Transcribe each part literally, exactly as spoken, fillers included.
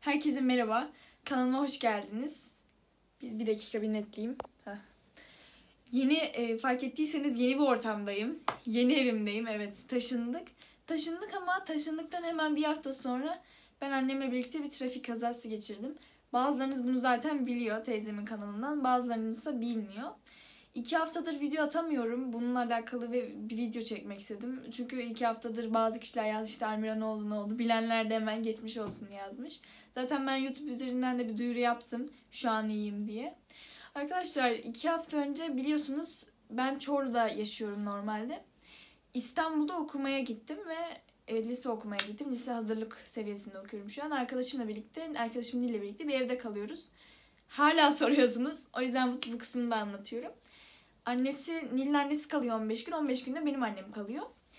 Herkese merhaba. Kanalıma hoş geldiniz. Bir, bir dakika bir netleyeyim. Heh. Yeni e, fark ettiyseniz yeni bir ortamdayım. Yeni evimdeyim. Evet, taşındık. Taşındık ama taşındıktan hemen bir hafta sonra ben annemle birlikte bir trafik kazası geçirdim. Bazılarınız bunu zaten biliyor teyzemin kanalından. Bazılarınız ise bilmiyor. İki haftadır video atamıyorum. Bununla alakalı bir video çekmek istedim. Çünkü iki haftadır bazı kişiler yazmış işte Almira ne oldu ne oldu. Bilenler de hemen geçmiş olsun yazmış. Zaten ben YouTube üzerinden de bir duyuru yaptım. Şu an iyiyim diye. Arkadaşlar iki hafta önce biliyorsunuz ben Çorlu'da yaşıyorum normalde. İstanbul'da okumaya gittim ve e, lise okumaya gittim. Lise hazırlık seviyesinde okuyorum şu an. Arkadaşımla birlikte, arkadaşım Nil'le birlikte bir evde kalıyoruz. Hala soruyorsunuz. O yüzden bu, bu kısmını da anlatıyorum. Annesi, Nil'in annesi kalıyor on beş gün. on beş günde benim annem kalıyor.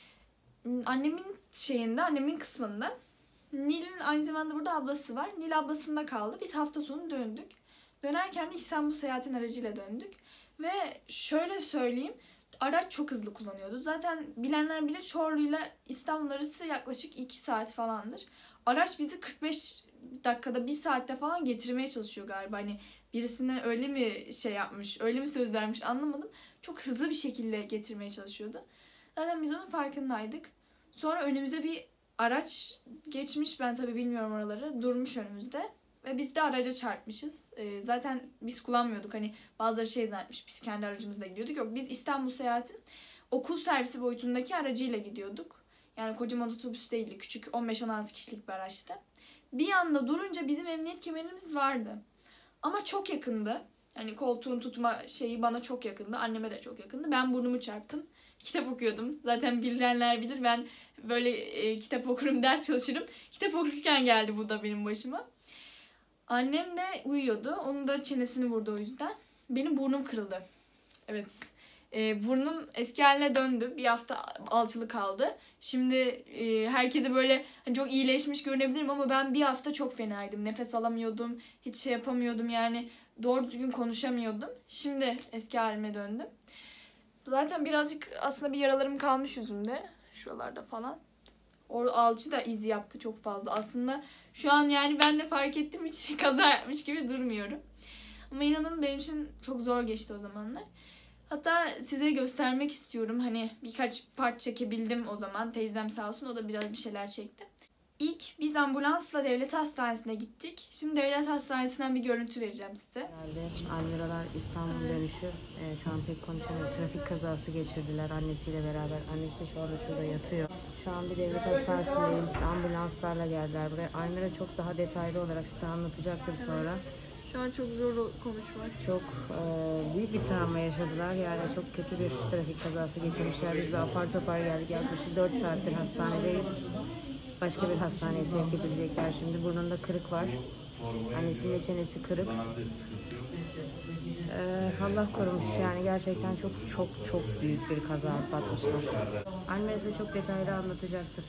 Annemin şeyinde, annemin kısmında Nil'in aynı zamanda burada ablası var. Nil ablasında kaldı. Biz hafta sonu döndük. Dönerken de İstanbul seyahatin aracıyla döndük. Ve şöyle söyleyeyim, araç çok hızlı kullanıyordu. Zaten bilenler bilir Çorlu ile İstanbul arası yaklaşık iki saat falandır. Araç bizi kırk beş dakikada, bir saatte falan getirmeye çalışıyor galiba. Hani birisine öyle mi şey yapmış, öyle mi söz vermiş anlamadım. Çok hızlı bir şekilde getirmeye çalışıyordu. Zaten biz onun farkındaydık. Sonra önümüze bir araç geçmiş, ben tabii bilmiyorum oraları. Durmuş önümüzde. Ve biz de araca çarpmışız. Ee, zaten biz kullanmıyorduk. Hani bazıları şey zannetmiş, biz kendi aracımızla gidiyorduk. Yok, biz İstanbul seyahatin okul servisi boyutundaki aracıyla gidiyorduk. Yani kocaman otobüs değildi. Küçük on beş on altı kişilik bir araçtı. Bir anda durunca bizim emniyet kemerimiz vardı. Ama çok yakındı. Hani koltuğun tutma şeyi bana çok yakındı. Anneme de çok yakındı. Ben burnumu çarptım. Kitap okuyordum. Zaten bilenler bilir, ben böyle e, kitap okurum, ders çalışırım. Kitap okurken geldi bu da benim başıma. Annem de uyuyordu. Onun da çenesini vurdu o yüzden. Benim burnum kırıldı. Evet. E, burnum eski haline döndü. Bir hafta alçılı kaldı. Şimdi e, herkese böyle hani çok iyileşmiş görünebilirim ama ben bir hafta çok fenaydım. Nefes alamıyordum. Hiç şey yapamıyordum yani. Doğru düzgün konuşamıyordum. Şimdi eski halime döndüm. Zaten birazcık aslında bir yaralarım kalmış yüzümde. Şuralarda falan. O alçı da iz yaptı çok fazla. Aslında şu an yani ben de fark ettim, hiç kaza yapmış gibi durmuyorum. Ama inanın benim için çok zor geçti o zamanlar. Hatta size göstermek istiyorum. Hani birkaç part çekebildim o zaman. Teyzem sağ olsun, o da biraz bir şeyler çekti. İlk biz ambulansla devlet hastanesine gittik. Şimdi devlet hastanesinden bir görüntü vereceğim size. Geldi. Almiralar İstanbul dönüşü. E, şu an pek konuşamıyor. Trafik kazası geçirdiler annesiyle beraber. Annesi de şu anda şurada yatıyor. Şu an bir devlet hastanesindeyiz. Ambulanslarla geldiler buraya. Almira çok daha detaylı olarak size anlatacaktır sonra. Şu an çok zor konuşmak. Çok e, büyük bir travma yaşadılar. Yani çok kötü bir trafik kazası geçirmişler. Biz de apar topar geldik. Yaklaşık dört saattir hastanedeyiz. Başka bir hastaneye sevk edilecekler şimdi. Burnunda kırık var. Annesinin de çenesi kırık. Ee, Allah korumuş yani, gerçekten çok çok çok büyük bir kaza atlatmışlar. Anne size çok detaylı anlatacaktır.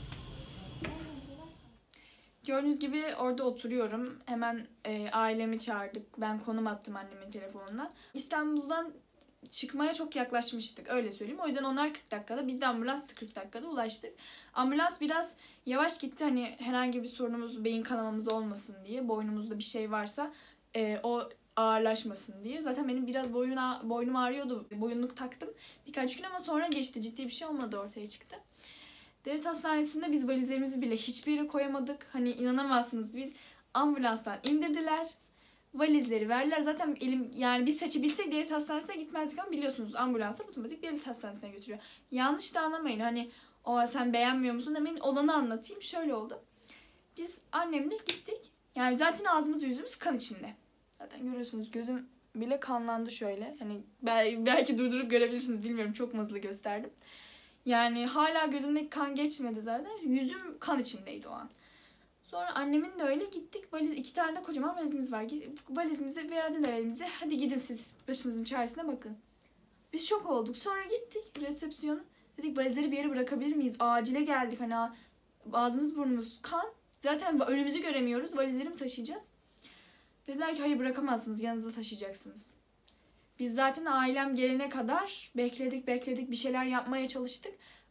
Gördüğünüz gibi orada oturuyorum. Hemen e, ailemi çağırdık. Ben konum attım annemin telefonundan. İstanbul'dan çıkmaya çok yaklaşmıştık, öyle söyleyeyim. O yüzden onlar kırk dakikada, biz de ambulans kırk dakikada ulaştık. Ambulans biraz yavaş gitti, hani herhangi bir sorunumuz, beyin kanamamız olmasın diye. Boynumuzda bir şey varsa e, o ağırlaşmasın diye. Zaten benim biraz boyun, boynum ağrıyordu. Boyunluk taktım birkaç gün ama sonra geçti. Ciddi bir şey olmadı, ortaya çıktı. Devlet hastanesinde biz valizlerimizi bile hiçbir yere koyamadık. Hani inanamazsınız, biz ambulanstan indirdiler. Valizleri verdiler. Zaten elim yani biz seçebilsek devlet hastanesine gitmezdik ama biliyorsunuz ambulanslar otomatik devlet hastanesine götürüyor. Yanlış da anlamayın, hani o sen beğenmiyor musun demeyin, olanı anlatayım. Şöyle oldu. Biz annemle gittik. Yani zaten ağzımız yüzümüz kan içinde. Zaten görüyorsunuz, gözüm bile kanlandı şöyle. Hani belki durdurup görebilirsiniz, bilmiyorum, çok hızlı gösterdim. Yani hala gözümdeki kan geçmedi zaten. Yüzüm kan içindeydi o an. Sonra annemin de öyle, gittik. Valiz, iki tane de kocaman valizimiz var. Valizimizi verdiler elimize. Hadi gidin siz başınızın çaresine bakın. Biz şok olduk. Sonra gittik resepsiyona. Dedik valizleri bir yere bırakabilir miyiz? Acile geldik. Hani ağzımız burnumuz kan. Zaten önümüzü göremiyoruz. Valizleri mi taşıyacağız? Dediler ki hayır, bırakamazsınız. Yanınızda taşıyacaksınız. Biz zaten ailem gelene kadar bekledik bekledik. Bir şeyler yapmaya çalıştık.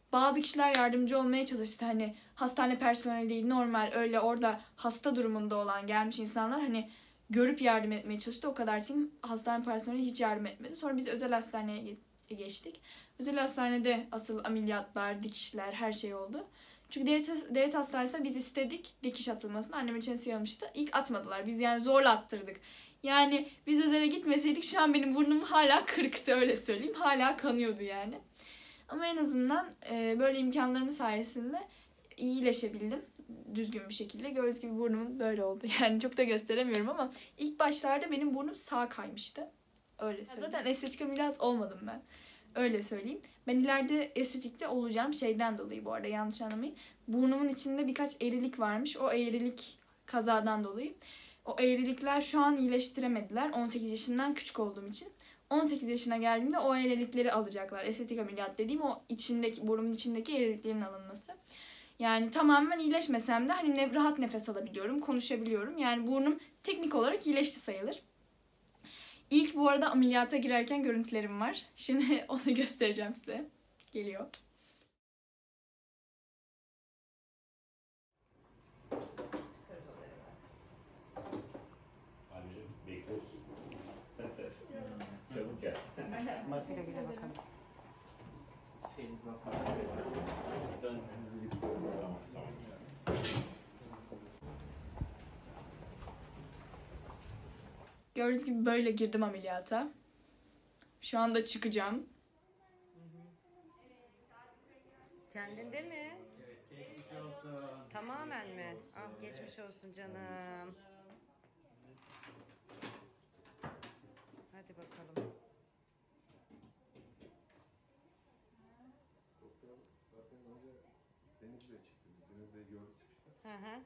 bazı kişiler yardımcı olmaya çalıştı. Hani hastane personeli değil, normal öyle orada hasta durumunda olan gelmiş insanlar hani görüp yardım etmeye çalıştı. O kadar için hastane personeli hiç yardım etmedi. Sonra biz özel hastaneye geçtik. Özel hastanede asıl ameliyatlar, dikişler, her şey oldu. Çünkü devlet, devlet hastanesinde biz istedik dikiş atılmasını. Annem için sıyılmıştı. İlk atmadılar. Biz yani zorla attırdık. Yani biz özele gitmeseydik şu an benim burnum hala kırıktı, öyle söyleyeyim. Hala kanıyordu yani. Ama en azından e, böyle imkanlarım sayesinde iyileşebildim. Düzgün bir şekilde. Gördüğünüz gibi burnumun böyle oldu. Yani çok da gösteremiyorum ama ilk başlarda benim burnum sağa kaymıştı. Öyle söyleyeyim. Zaten estetik ameliyat olmadım ben. Öyle söyleyeyim. Ben ileride estetikte olacağım şeyden dolayı, bu arada yanlış anlamayın. Burnumun içinde birkaç eğrilik varmış. O eğrilik kazadan dolayı. O eğrilikler şu an iyileştiremediler. on sekiz yaşından küçük olduğum için. on sekiz yaşına geldiğimde o eğrilikleri alacaklar. Estetik ameliyat dediğim o içindeki, burnumun içindeki eğriliklerin alınması. Yani tamamen iyileşmesem de hani ne, rahat nefes alabiliyorum, konuşabiliyorum. Yani burnum teknik olarak iyileşti sayılır. İlk bu arada ameliyata girerken görüntülerim var. Şimdi onu göstereceğim size. Geliyor. Abicim bekliyoruz. Çabuk gel. Güle güle bakalım. Tamam, tamam. Gördüğünüz gibi böyle girdim ameliyata. Şu anda çıkacağım. Kendinde mi? Geçmiş olsun. Tamamen mi? Ah geçmiş olsun canım. Hadi bakalım. Doktor zaten önce Deniz'le çıktı. Deniz'le gördü çıkışta. Hı hı.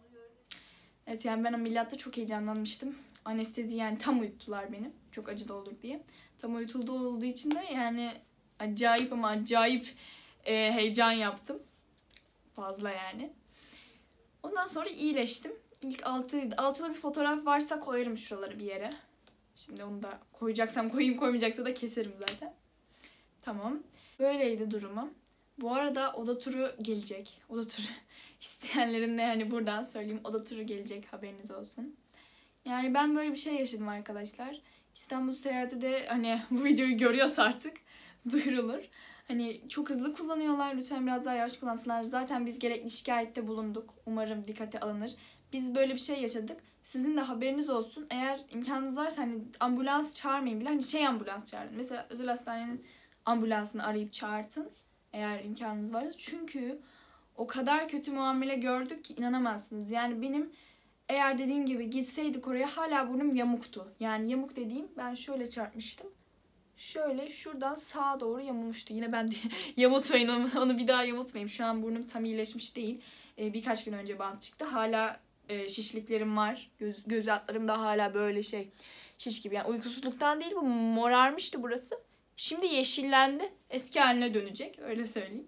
Evet, yani ben ameliyatta çok heyecanlanmıştım. Anestezi, yani tam uyuttular beni. Çok acıda olur diye. Tam uyutulduğu olduğu için de yani acayip ama acayip e, heyecan yaptım. Fazla yani. Ondan sonra iyileştim. İlk altı, altıda bir fotoğraf varsa koyarım şuraları bir yere. Şimdi onu da koyacaksam koyayım, koymayacaksa da keserim zaten. Tamam. Böyleydi durumum. Bu arada oda turu gelecek. Oda turu isteyenlerin de yani buradan söyleyeyim. Oda turu gelecek, haberiniz olsun. Yani ben böyle bir şey yaşadım arkadaşlar. İstanbul seyahati de hani bu videoyu görüyorsa artık duyurulur. Hani çok hızlı kullanıyorlar. Lütfen biraz daha yavaş kullansınlar. Zaten biz gerekli şikayette bulunduk. Umarım dikkate alınır. Biz böyle bir şey yaşadık. Sizin de haberiniz olsun. Eğer imkanınız varsa hani ambulans çağırmayın bile. Hani şey ambulans çağırın. Mesela özel hastanenin ambulansını arayıp çağırtın. Eğer imkanınız varsa. Çünkü o kadar kötü muamele gördük ki inanamazsınız. Yani benim eğer dediğim gibi gitseydik oraya hala burnum yamuktu. Yani yamuk dediğim, ben şöyle çarpmıştım. Şöyle şuradan sağa doğru yamulmuştu. Yine ben de yamultmayın onu, onu bir daha yamultmayayım. Şu an burnum tam iyileşmiş değil. Ee, birkaç gün önce bant çıktı. Hala e, şişliklerim var. Göz, göz altlarım da hala böyle şey şiş gibi. Yani uykusuzluktan değil, bu morarmıştı burası. Şimdi yeşillendi. Eski haline dönecek. Öyle söyleyeyim.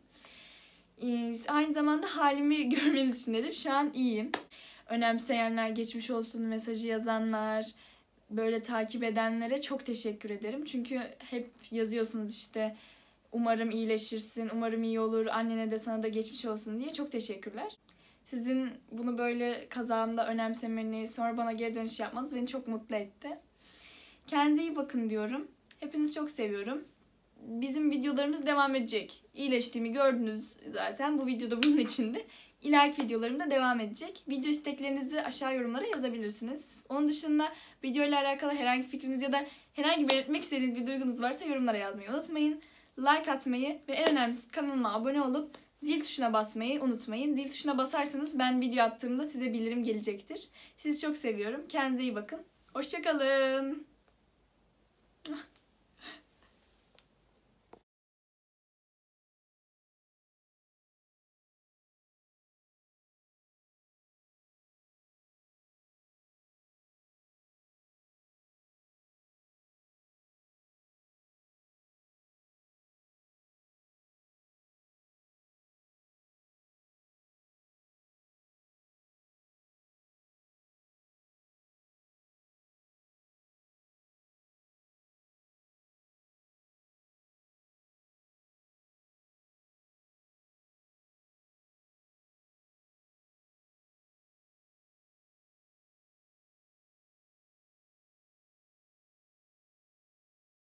Ee, aynı zamanda halimi görmeniz için dedim. Şu an iyiyim. Önemseyenler, geçmiş olsun mesajı yazanlar, böyle takip edenlere çok teşekkür ederim. Çünkü hep yazıyorsunuz işte umarım iyileşirsin, umarım iyi olur, annene de sana da geçmiş olsun diye. Çok teşekkürler. Sizin bunu böyle kazağımda önemsemeniz, sonra bana geri dönüş yapmanız beni çok mutlu etti. Kendinize iyi bakın diyorum. Hepinizi çok seviyorum. Bizim videolarımız devam edecek. İyileştiğimi gördünüz zaten. Bu videoda bunun içinde. İleriki videolarım da devam edecek. Video isteklerinizi aşağı yorumlara yazabilirsiniz. Onun dışında video ile alakalı herhangi fikriniz ya da herhangi belirtmek istediğiniz bir duygunuz varsa yorumlara yazmayı unutmayın. Like atmayı ve en önemlisi kanalıma abone olup zil tuşuna basmayı unutmayın. Zil tuşuna basarsanız ben video attığımda size bildirim gelecektir. Sizi çok seviyorum. Kendinize iyi bakın. Hoşça kalın.